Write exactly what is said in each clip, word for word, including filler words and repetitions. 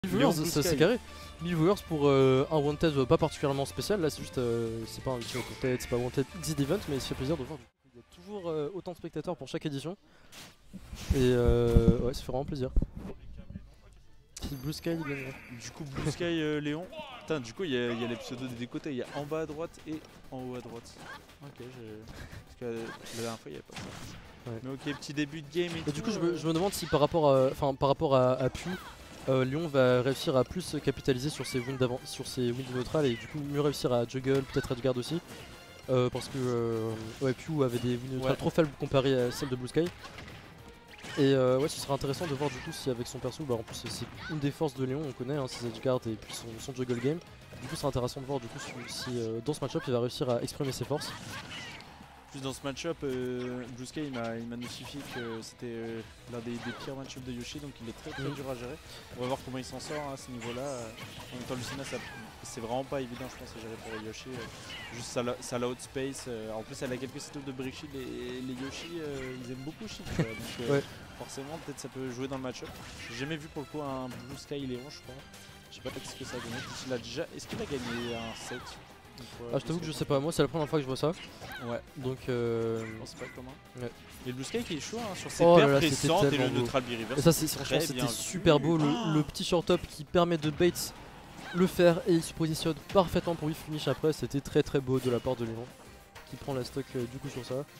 mille viewers, c'est assez carré. mille viewers pour euh, un wanted pas particulièrement spécial, là c'est juste, euh, c'est pas un ultimate wanted, c'est pas wanted exit event, mais ça fait plaisir de voir. Il y a toujours euh, autant de spectateurs pour chaque édition. Et euh, ouais, ça fait vraiment plaisir. Blue Sky, il gagne. Du coup, Blue Sky euh, Léon. Putain, du coup, il y a, y a les pseudos des deux côtés. Il y a en bas à droite et en haut à droite. Ok, je... parce que la dernière fois, il n'y avait pas ça. Ouais. Mais ok, petit début de game et, et tout. Du coup, je me, je me demande si par rapport à, enfin, par rapport à, à Pew, euh, Lyon va réussir à plus capitaliser sur ses wins d'avant, sur ses wins neutrales et du coup mieux réussir à juggle, peut-être Edgeguard aussi. Euh, parce que euh, ouais, Pew avait des wins neutrales ouais. trop faibles comparées à celles de Blue Sky. Et euh, ouais, ce serait intéressant de voir du coup si avec son perso, bah en plus c'est une des forces de Léon, on connaît, hein, ses Edgeguard et puis son, son juggle game. Du coup c'est intéressant de voir du coup si, si euh, dans ce match-up il va réussir à exprimer ses forces. Plus dans ce match-up, euh, Blue Sky il m'a notifié que c'était euh, l'un des, des pires match-up de Yoshi, donc il est très très mmh. dur à gérer. On va voir comment il s'en sort hein, à ce niveau-là. En même temps, Lucina, c'est vraiment pas évident, je pense, à gérer pour Yoshi. Euh, juste ça, ça l'outspace. Euh, en plus, elle a quelques setups de break shield et les Yoshi, euh, ils aiment beaucoup shield. Donc euh, ouais. forcément, peut-être ça peut jouer dans le match-up. J'ai jamais vu pour le coup un Blue Sky Léon, je crois. Je sais pas ce que ça a donné. Il a déjà... Est-ce qu'il a gagné un set? Ah, je t'avoue que je sais pas, moi c'est la première fois que je vois ça. Ouais. Donc euh... je pense pas commun. Ouais. Et Blue Sky qui est chaud hein, sur ses oh paires là là, pressantes et le neutral B-reverse. Et ça c'est franchement c'était super beau, le, le petit short up qui permet de bait le faire et il se positionne parfaitement pour y finish après. C'était très très beau de la part de Léon qui prend la stock euh, du coup sur ça.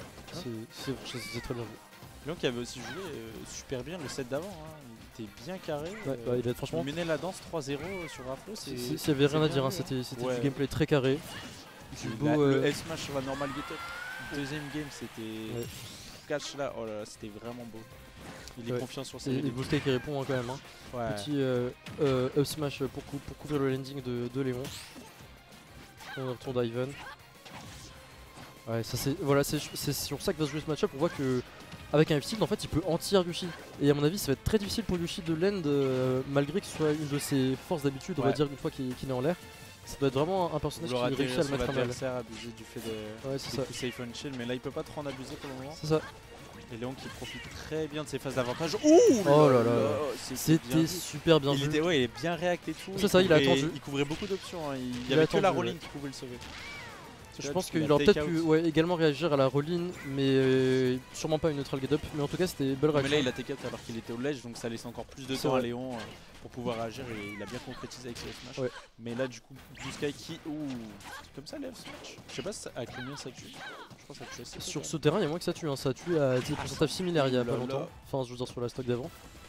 C'est très bien vu. Léon qui avait aussi joué euh, super bien le set d'avant. Hein. Il était bien carré. Ouais, euh, bah, il, a, franchement... il menait la danse trois zéro sur Afro. S'il n'y avait rien à dire, hein, c'était ouais. du gameplay très carré. Beau, la, euh... Le S-Smash sur la normal get up. Deuxième game, c'était ouais. catch là. Oh là là, c'était vraiment beau. Il est ouais. confiant sur ses. Et, et Blue Sky qui répond hein, quand même. Hein. Ouais. Petit euh, euh, up smash pour, cou pour couvrir le landing de, de Léon. On retourne d'Ivan. Ouais, ça c'est voilà, c'est sur ça que va se jouer ce match-up. On voit que avec un F-Shield, en fait, il peut anti-air Yoshi. Et à mon avis, ça va être très difficile pour Yoshi de land, euh, malgré que ce soit une de ses forces d'habitude, on ouais. va dire, une fois qu'il qu est en l'air. Ça doit être vraiment un personnage qui réussit à le mettre à mal. Abuser du fait de ouais, c'est ça. safe on chill, mais là, il peut pas trop en abuser pour le moment. C'est ça. Et Léon qui profite très bien de ses phases d'avantage. Ouh oh là là, là. C'était super bien il vu. Était, ouais, il est bien réact et tout. C'est ça, il a attendu. Il couvrait beaucoup d'options. Hein. Il, il y il avait attendu, que la rolling ouais. qui pouvait le sauver. Je là, pense qu'il aurait peut-être pu ouais, également réagir à la roll-in, mais euh, sûrement pas une neutral get-up. Mais en tout cas, c'était belle réaction. Mais là, il a T quatre alors qu'il était au ledge, donc ça laisse encore plus de temps vrai. à Léon euh, pour pouvoir réagir. Et il a bien concrétisé avec ses smash. Ouais. Mais là, du coup, Blue Sky qui. Ouh, comme ça, lève smash. Je sais pas à combien ça tue. Je pense que ça tue assez. Sur ce terrain, il y a moins que ça tue. Hein. Ça tue à des pourcentages similaires il y a pas longtemps. Enfin, je veux dire, sur la stock d'avant.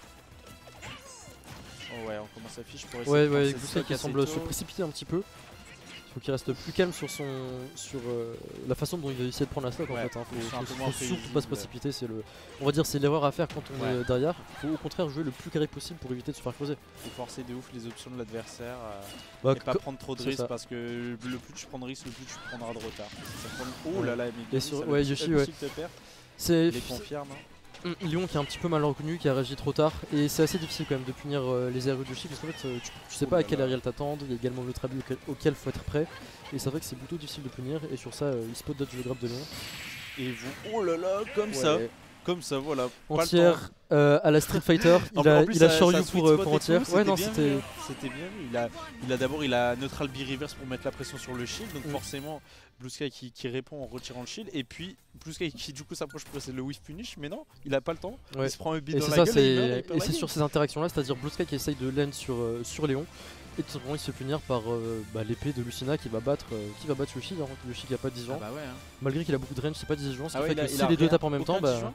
Oh ouais, on commence à fiche pour essayer. Ouais, ouais, Blue Sky qui semble se précipiter un petit peu. Il faut qu'il reste plus calme sur son sur euh, la façon dont il va essayer de prendre la stock ouais, en fait. Hein. Faut, faut, faut, faut surtout pas se précipiter, c'est le, on va dire c'est l'erreur à faire quand on ouais. est derrière. Faut au contraire jouer le plus carré possible pour éviter de se faire creuser. Faut forcer de ouf les options de l'adversaire euh, bah, et pas prendre trop de risques parce que le plus tu prends de risques, le plus tu prendras de retard. Ça prend... Oh là là, mais et sur ouais, Yoshi ouais. C'est confirme. Léon qui est un petit peu mal reconnu, qui a réagi trop tard et c'est assez difficile quand même de punir euh, les airs de Yoshi parce qu'en fait euh, tu, tu sais oh pas à quel aérial t'attendre, il y a également le trabi auquel, auquel faut être prêt et c'est vrai que c'est plutôt difficile de punir et sur ça euh, il spot dodge le grab de Léon. Et vous, oh là là, comme ouais. ça, comme ça voilà. Entière euh, à la Street Fighter, il a, il a Shoryu pour, euh, pour entière. Ouais non c'était c'était bien vu, il a, il a d'abord il a neutral B-reverse pour mettre la pression sur le shield donc mm. forcément Blue Sky qui, qui répond en retirant le shield et puis Blue Sky qui du coup s'approche pour essayer le whiff punish mais non il a pas le temps, ouais. il se prend un beat dans la ça, gueule et il meurt, il et c'est sur ces interactions là, c'est à dire Blue Sky qui essaye de land sur, euh, sur Léon et tout simplement il se fait punir par euh, bah, l'épée de Lucina qui va battre euh, qui va battre Yoshi, hein, Yoshi qui a pas de vision, ah bah ouais, hein. malgré qu'il a beaucoup de range c'est pas dix ce qui ah ouais, fait que si les deux tapent en même temps bah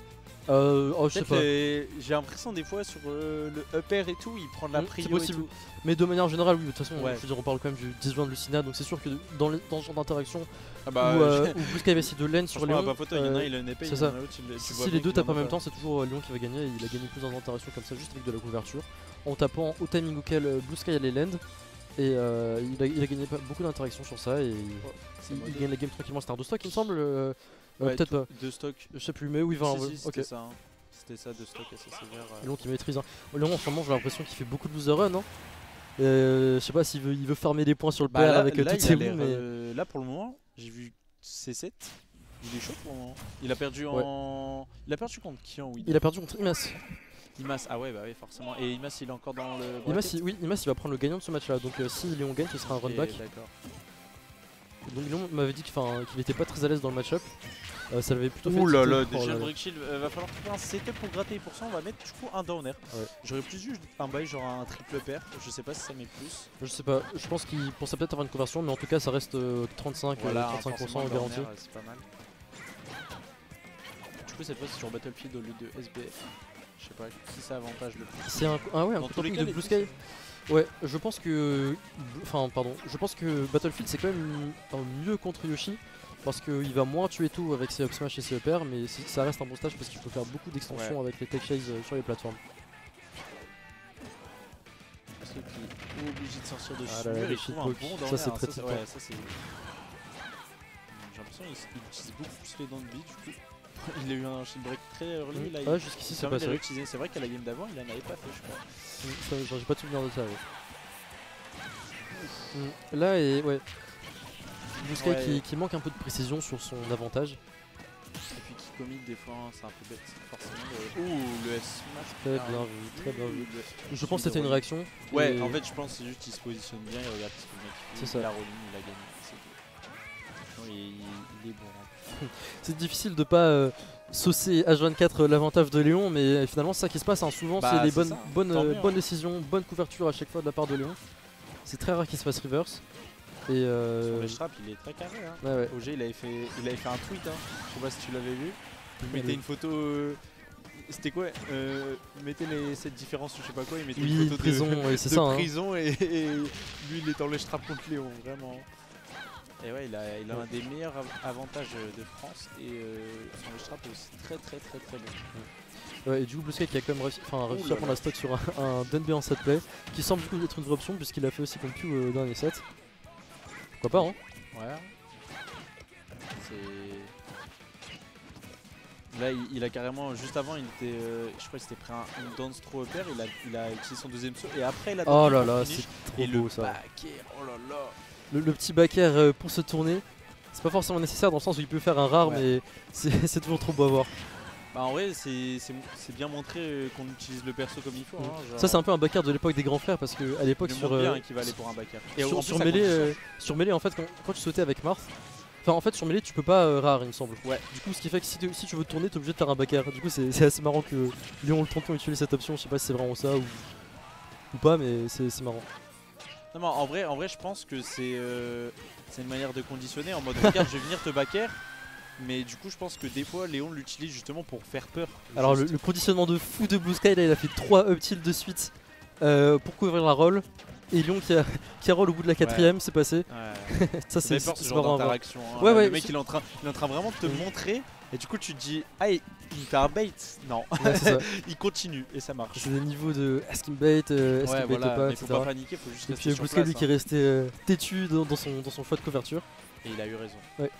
Euh, oh, je sais pas. J'ai l'impression des fois sur euh, le upper et tout, il prend de la mmh, prio possible. Et tout. Mais de manière générale, oui, de toute façon, ouais. je veux dire, on parle quand même du dix juin de Lucina, donc c'est sûr que dans, les, dans ce genre d'interaction ah bah, où, euh, où Blue Sky va essayer de lane sur Léon, c'est ça. Si les deux tapent en même temps, c'est toujours Léon qui va gagner. Et il a gagné plusieurs interactions comme ça, juste avec de la couverture, en tapant au timing auquel Blue Sky allait land. Et euh, il, a, il a gagné beaucoup d'interactions sur ça et oh, il, il gagne la game tranquillement. C'était un deux stock, il me semble. Euh, ouais, peut-être pas. Deux stock. Je sais plus, mais oui, vingt. Si, si, c'était okay. ça. Hein. C'était ça, deux stock assez sévère. Euh. Léon qui maîtrise. Hein. Léon, en ce moment, j'ai l'impression qu'il fait beaucoup de loser run. Hein. Euh, je sais pas s'il veut, il veut farmer des points sur le bah pair avec là, toutes ses wins. Mais... Euh, là, pour le moment, j'ai vu C sept. Il est chaud pour le moment. Il a perdu ouais. en. Il a perdu contre qui en win? Il a perdu contre Imas. Imas, ah ouais, bah oui, forcément. Et Imas, il est encore dans le. Imas, il, oui, Imas, il va prendre le gagnant de ce match-là. Donc euh, si Léon gagne, ce sera un run back. D'accord. Donc Léon m'avait dit qu'il n'était pas très à l'aise dans le match-up. Euh, ça l'avait plutôt fait. Ouh là tilter. là, Oh déjà là le là. break shield, euh, va falloir trouver un setup pour gratter les pourcents. On va mettre du coup un downer. Ouais. J'aurais plus eu un bail, genre un triple pair. Je sais pas si ça met plus. Je sais pas, je pense qu'il pensait peut-être avoir une conversion, mais en tout cas, ça reste euh, trente-cinq, Voilà, euh, trente-cinq pour cent forcément, garanti. downer, c'est pas mal. Du coup, cette fois, c'est sur Battlefield au lieu de S B F. Je sais pas si ça avantage le plus. C'est un, ah ouais, un Dans coup tous les de cas, de les Blue deux, Sky. Ouais, je pense que, enfin, pardon, je pense que Battlefield c'est quand même enfin, mieux contre Yoshi. Parce qu'il va moins tuer tout avec ses up smash et ses up air, mais ça reste un bon stage parce qu'il peut faire beaucoup d'extensions Ouais. avec les tech chase sur les plateformes. Ceux qui sont obligés de sortir de Ah ce là là, mur, le ils trouvent un shitpoke. bon Ça, downer. c'est hein. très Ça, typant. ouais, ça, c'est- J'ai l'impression qu'il utilise beaucoup plus les dents de vie du coup. Il a eu un shield break très early. Mmh. Là, Ah, il jusqu'ici il c'est permet de passé. les réutiliser. C'est vrai qu'à la game d'avant, il en avait pas fait, je crois. Mmh, ça, genre, j'ai pas de souvenir de ça. Ouais. Mmh, là, et ouais. Blue Sky Ouais. qui, qui manque un peu de précision sur son avantage. Et puis qui commit des fois, hein, c'est un peu bête forcément. Le... Ouh, le S smash. Très Ah, bien vu, très bien vu. le- Je pense que c'était une réaction. Ouais, et- en fait, je pense que c'est juste qu'il se positionne bien, il regarde ce que le mec fait. C'est ça. Il a rolling, il a gagné. C'est tout. Non, il, il- il est bon. hein. C'est difficile de pas euh, saucer H vingt-quatre l'avantage de Léon, mais euh, finalement c'est ça qui se passe. Hein. Souvent Bah, c'est les c'est bonnes, ça. bonnes, Tant euh, mieux, bonnes hein. décisions, bonnes couvertures à chaque fois de la part de Léon. C'est très rare qu'il se fasse reverse. Et Sur euh, les straps, il est très carré. Hein. ouais, ouais. O G, il avait fait, il avait fait un tweet. Hein. Je sais pas si tu l'avais vu. Il Oui. mettait une photo. euh, C'était quoi euh, Il mettait les, cette différence ou je sais pas quoi. Il mettait Oui, une photo prison, de, oui, c'est de ça. Hein. prison et, et lui il est dans les straps contre Léon, vraiment. Et ouais, il a, il a un des meilleurs av- avantages de France et euh, sur les straps aussi très très très très bon. Ouais, et du coup Blue Sky qui a quand même réussi, enfin, réussi Ouh là à prendre la stock sur un, un Denby en set play, qui semble du coup être une vraie option puisqu'il a fait aussi contre Q au dernier set. Pourquoi pas hein. Ouais. C'est. Là, il, il a carrément, juste avant, il était, euh, je crois qu'il s'était pris un, une dance throw up air, il a, il a utilisé son deuxième saut et après il a Oh donné là pour là, finish. c'est trop Et beau le ça. back air, oh là là. Le, le petit back air euh, pour se tourner, c'est pas forcément nécessaire dans le sens où il peut faire un rare, Ouais. mais c'est c'est toujours trop beau à voir. Bah en vrai, c'est c'est- c'est bien montré euh, qu'on utilise le perso comme il faut. Mm. Hein, genre, Ça c'est un peu un back air de l'époque des grands frères parce que à l'époque il sur, montre bien euh, hein, qu'il va aller pour un back air. Et sur, en plus, sur ça Melee, compte euh, sur Melee en fait quand, quand tu sautais avec Marth, enfin en fait sur Melee tu peux pas euh, rare il me semble. Ouais. Du coup ce qui fait que si, tu- si tu veux tourner t'es obligé de faire un back air. Du coup c'est c'est assez marrant que Léon le Tonton utilise cette option, je sais pas si c'est vraiment ça ou, ou pas mais c'est c'est marrant. Non, mais en vrai, en vrai, je pense que c'est euh, c'est une manière de conditionner en mode regarde, je vais venir te back air. Mais du coup, je pense que des fois, Léon l'utilise justement pour faire peur. Alors le, Juste. le conditionnement de fou de Blue Sky là il a fait trois up tilt de suite euh, pour couvrir la roll. Et Léon qui a, qui a roll au bout de la quatrième, c'est passé. Ouais. Ça Ça c'est fait peur ce c'est genre marrant à voir. d'interaction. Hein. Ouais, Là, ouais, le mec c'est- il est, en train, il est en train vraiment de te Mm. montrer et du coup tu te dis ah il, il me fait un bait. Non, Ouais, c'est ça. il continue et ça marche. C'est des niveaux de est-ce qu'il me bait, euh, est-ce Ouais qu'il me bait voilà, pas, mais faut et cetera. pas paniquer, faut juste Et rester puis sur Blue Sky place. lui qui est hein. resté euh, têtu dans, dans son, dans son choix de couverture. Et il a eu raison. Ouais.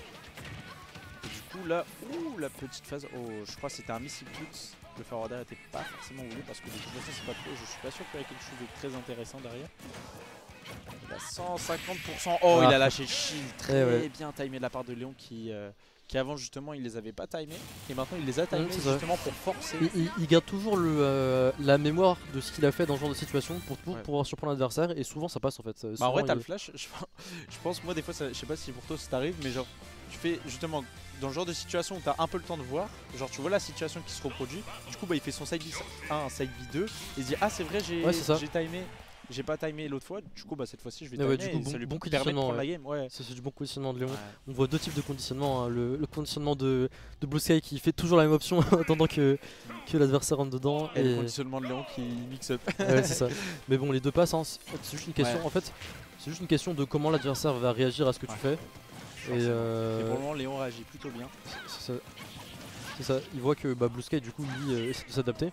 Et du coup là, ouh la petite phase, oh je crois que c'était un missile put. Le forwarder était pas forcément voulu parce que de toute façon c'est pas trop, je suis pas sûr qu'il y ait quelque chose de très intéressant derrière. Il a cent cinquante pour cent, oh Ah. il a lâché shield, très ouais. bien timé de la part de Léon qui, euh, qui avant justement il les avait pas timés et maintenant il les a timés Mmh, c'est ça. justement pour forcer. Il, il- il garde toujours le, euh, la mémoire de ce qu'il a fait dans ce genre de situation pour, pour Ouais. pouvoir surprendre l'adversaire et souvent ça passe en fait. Euh, Bah en vrai souvent, t'as il- le flash, je, je pense moi des fois, ça, je sais pas si pour toi ça t'arrive mais genre tu fais justement dans le genre de situation où t'as un peu le temps de voir, genre tu vois la situation qui se reproduit, du coup bah il fait son side V un, side V deux et il se dit ah c'est vrai j'ai Ouais, c'est ça. j'ai timé, j'ai pas timé l'autre fois, du coup bah cette fois-ci je vais Ah ouais, timer du coup, et bon- ça lui bon permet de conditionnement, prendre la ouais. game. Ouais. C'est c'est du bon conditionnement de Léon. Ouais. On voit deux types de conditionnement. Hein. Le, le conditionnement de, de Blue Sky qui fait toujours la même option en attendant que, que l'adversaire rentre dedans. Et, le Et, conditionnement de Léon qui mix up. ouais, c'est ça. Mais bon, les deux passent. Hein. C'est c'est juste une question. Ouais. En fait, c'est juste une question de comment l'adversaire va réagir à ce que Ouais. tu fais. Et, Et euh, pour le moment Léon réagit plutôt bien. c'est ça. C'est ça. Il voit que bah, Blue Sky du coup lui euh, essaie de s'adapter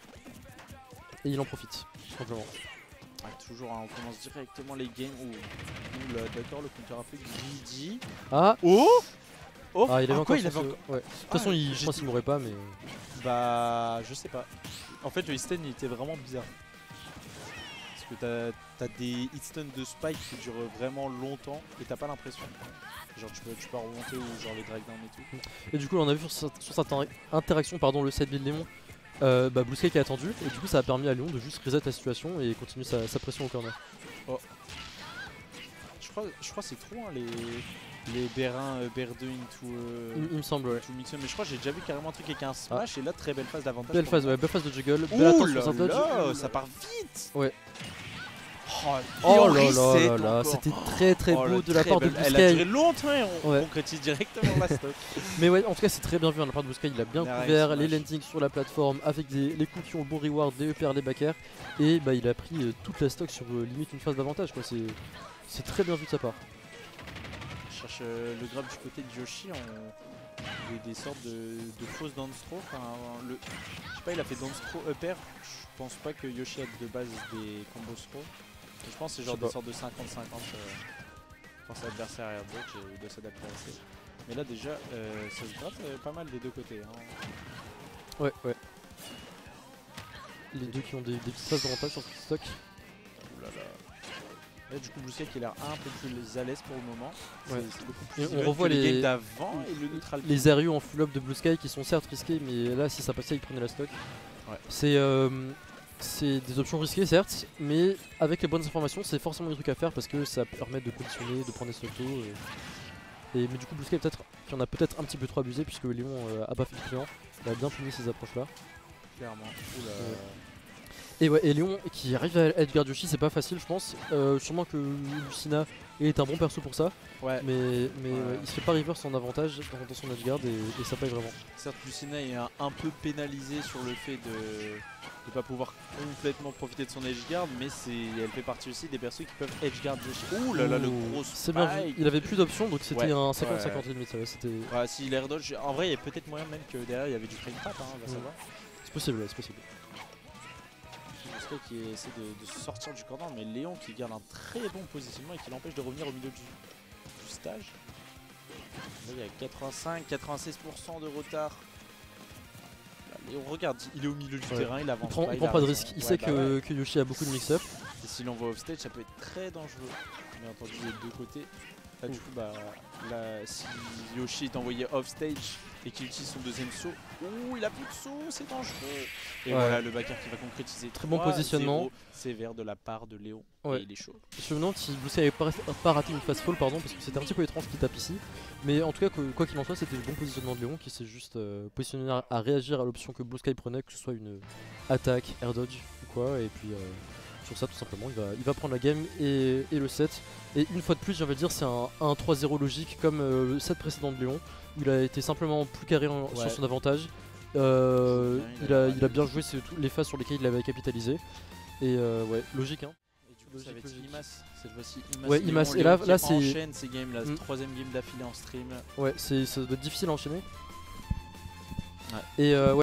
et il en profite tout simplement. Ouais, toujours hein, on commence directement les games. Ouh, ouh là, d'accord le compteur un peu greedy. Ah, Oh Oh ah il avait ah, encore. quoi, il son- avait encore- ouais. De toute façon, Ah, il, je j'ai pense dit- qu'il mourrait pas, mais Bah je sais pas. En fait le hitstun il était vraiment bizarre. Parce que t'as as des hitstun de spike qui durent vraiment longtemps et t'as pas l'impression. Genre tu peux, tu peux remonter ou genre les drag down et tout. et du coup, on a vu sur, cette- sur cette inter- interaction, pardon, le side build Léon Euh, bah Blue Sky qui a attendu et du coup ça a permis à Léon de juste reset la situation et continuer sa, sa pression au corner. Oh. Je crois, je crois que c'est trop hein, les, les Bérin, euh, B R deux into, euh, Il, il me semble, ouais. into Mixon, mais je crois que j'ai déjà vu carrément un truc avec un smash ah. et là très belle phase d'avantage. Belle phase, ouais, belle phase de juggle. Ouh belle attente là sur Dodge. là, ça part vite. Ouais. Oh, oh là là là là, c'était très très oh, beau de la part belle. de Blue Sky. Elle a duré longtemps et on ouais. concrétise directement la stock. Mais ouais, en tout cas c'est très bien vu hein, de la part de Blue Sky, il a bien Derrière, couvert les landings sur la plateforme avec des, les coups qui ont le bon reward, les E P R, les back air. Et bah il a pris euh, toute la stock sur euh, limite une phase d'avantage quoi, c'est très bien vu de sa part. Je cherche euh, le grab du côté de Yoshi en des, des sortes de, de fausses dance throw. Enfin, le, je sais pas, il a fait dance throw up air. Je pense pas que Yoshi a de base des combos throw. Je pense que c'est genre des sortes de cinquante cinquante euh, quand c'est adversaire air dodge et il doit s'adapter assez. Mais là déjà euh, ça se gratte euh, pas mal des deux côtés. Hein. Ouais ouais. Les deux qui ont des, des petites phases d'avantage sur ce stock. Ouh là là. Là, du coup Blue Sky qui a l'air un peu plus à l'aise pour le moment. Ouais. C'est beaucoup plus et on revoit les, les d'avant et le neutral. Les R U en full up de Blue Sky qui sont certes risqués mais là si ça passait il prenait la stock. Ouais. C'est euh, C'est des options risquées certes, mais avec les bonnes informations c'est forcément des trucs à faire parce que ça permet de conditionner, de prendre des stocks tôt. Et... Et, mais du coup Blue Sky peut-être qui en a peut-être un petit peu trop abusé puisque Léon euh, a pas fait le client, il a bien fini ces approches là. Clairement. Oula. Ouais. Et ouais, et Léon qui arrive à Edgar Yoshi c'est pas facile je pense, euh, sûrement que Lucina est un bon perso pour ça, ouais. mais, mais ouais. Ouais, il se fait pas reverse en avantage dans, dans son edgeguard et, et ça paye vraiment. Certes Lucina est un, un peu pénalisé sur le fait de ne pas pouvoir complètement profiter de son edgeguard, mais elle fait partie aussi des persos qui peuvent edgeguard Yoshi. Ouh là là, le gros spike. C'est bien vu, il avait plus d'options donc c'était ouais. un cinquante cinquante ouais. limite. Ouais, ouais, si l'air dodge, en vrai il y a peut-être moyen même que derrière il y avait du frame trap, hein, on va mmh. savoir. C'est possible, ouais, c'est possible. Qui essaie de, de sortir du corner, mais Léon qui garde un très bon positionnement et qui l'empêche de revenir au milieu du, du stage. Là, il y a quatre-vingt-cinq à quatre-vingt-seize pour cent de retard. Là, Léon regarde, il est au milieu du ouais. terrain, il avance il prend, pas. Il, il prend pas de risque, il ouais, sait bah que, ouais. que Yoshi a beaucoup de mix-up. Et s'il envoie off stage, ça peut être très dangereux. Bien entendu, les deux côtés. Là, du coup, bah, là, si Yoshi est envoyé off stage et qu'il utilise son deuxième saut, ouh, il a plus de saut, c'est dangereux. Et ouais. voilà le backer qui va concrétiser. Très bon positionnement. Sévère de la part de Léon. Ouais. Et il est chaud. Je me demande si Blue Sky avait pas, pas raté une phase fall, pardon, parce que c'était un petit peu étrange qu'il tape ici. Mais en tout cas, quoi qu'il en soit, c'était le bon positionnement de Léon qui s'est juste euh, positionné à, à réagir à l'option que Blue Sky prenait, que ce soit une attaque, air dodge ou quoi. Et puis euh, sur ça, tout simplement, il va, il va prendre la game et, et le set. Et une fois de plus, j'ai envie de dire, c'est un un trois zéro logique comme euh, le set précédent de Léon, où il a été simplement plus carré en, ouais. sur son avantage. Euh, bien, il, il, a, il a bien joué les phases sur lesquelles il avait capitalisé. Et euh, ouais, logique hein. Et du coup, logique, ça va être Imas cette fois-ci. Imas, ouais, Léon, Imas. Et là, là c'est. enchaîne ces games, la mm. troisième game d'affilée en stream. Ouais, ça doit être difficile à enchaîner. Ouais. Et euh, ouais.